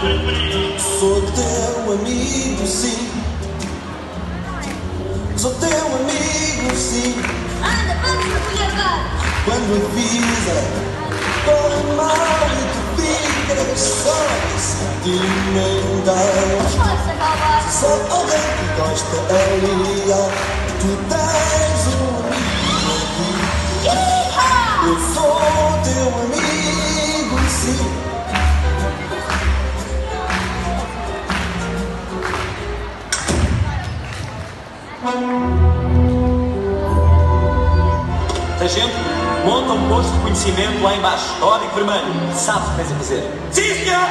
Sou teu amigo, sim. Sou teu amigo, sim. Anda, vamos recolher agora. Quando a vida corre mal e tu ficas só sentimental. Força, cowboy. Só alguém que gosta ali, ó. Tu tens um amigo aqui. Eu sou teu amigo, sim. Sargento, monta um posto de conhecimento lá embaixo. Código vermelho. Sabes o que tens a fazer? Sim, senhor!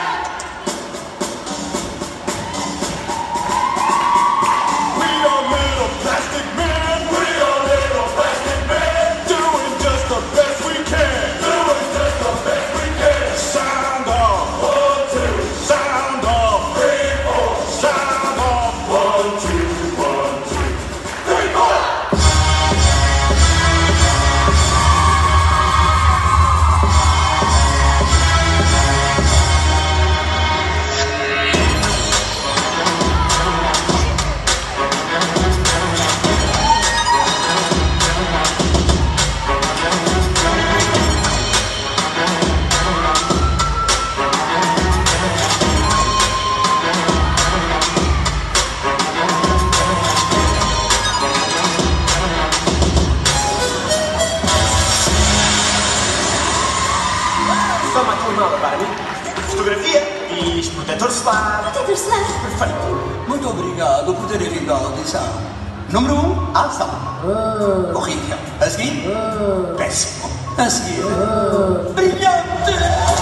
Toma aqui uma para mim. Fotografia e protetor solar. Protetor solar. Perfeito. Muito obrigado por terem vindo à audição. Número 1, ação. Horrível. A seguir, péssimo. A seguir, brilhante.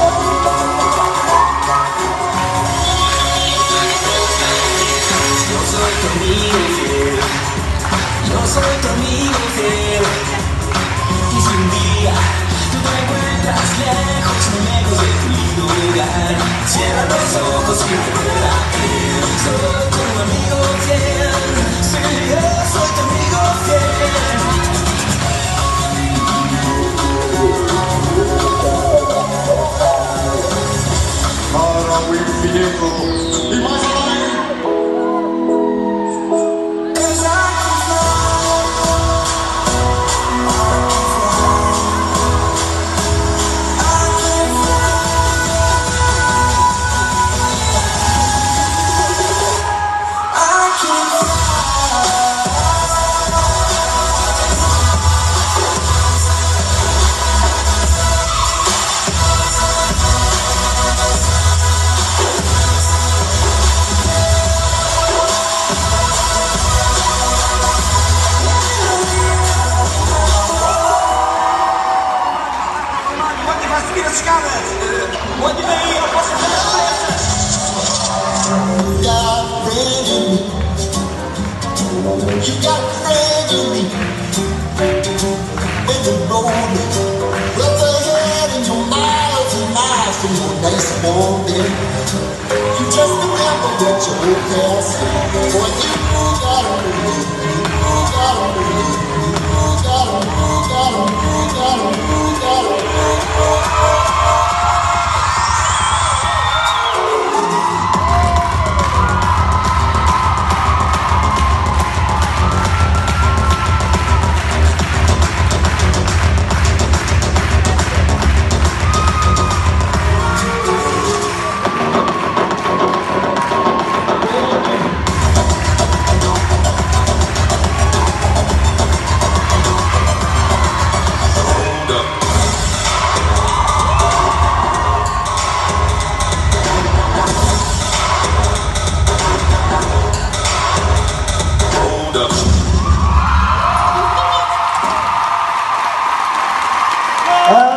Yo soy tu amigo fiel. Yo soy tu amigo fiel. Y si un día tú te encuentras lejos de tu lindo lugar, cierra los ojos y recuerda que soy tu amigo fiel. Sí, yo soy tu amigo fiel. Para o infinito e mais além. Onde vem? Eu posso fazer as pressas. You got a friend in me. You got a friend in me. When you're rolling, rough ahead and you're miles and miles from your next morning. You just remember what your old past said. Boy, you gotta believe me. You gotta believe me. You gotta, you gotta, you gotta, you gotta. Ah!